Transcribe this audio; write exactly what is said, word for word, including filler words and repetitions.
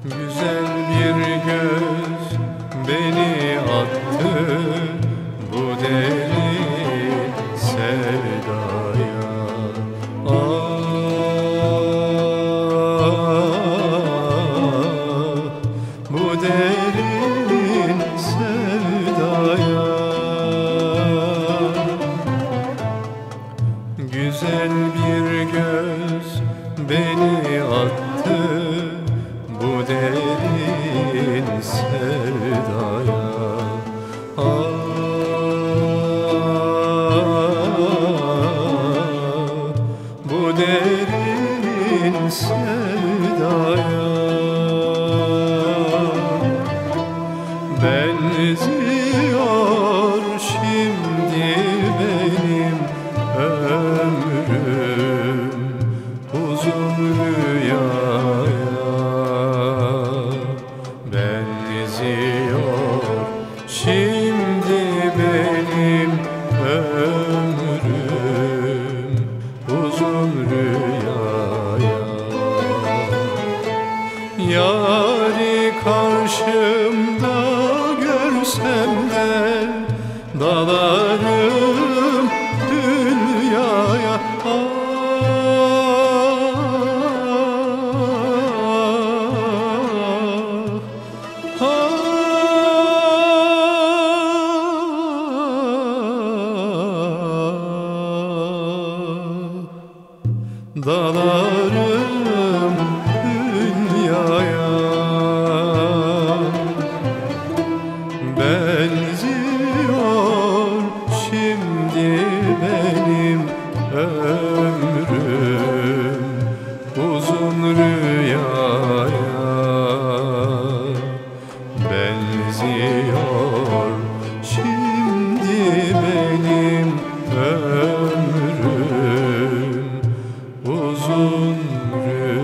Güzel bir göz beni attı bu derin sevdaya. Ah, bu derin sevdaya. Güzel bir göz beni attı bu derin sevdaya. Ah, bu derin sevdaya. Benziyor şimdi benim ömrüm uzun rüyaya. Benziyor şimdi benim ömrüm uzun rüyaya. Yâri karşımda görsem de dalarım dünyaya. Ah, ah, dalarım dünyaya. Benziyor şimdi benim ömrüm uzun rüyaya. Benziyor şimdi benim ömrüm uzun rüyaya.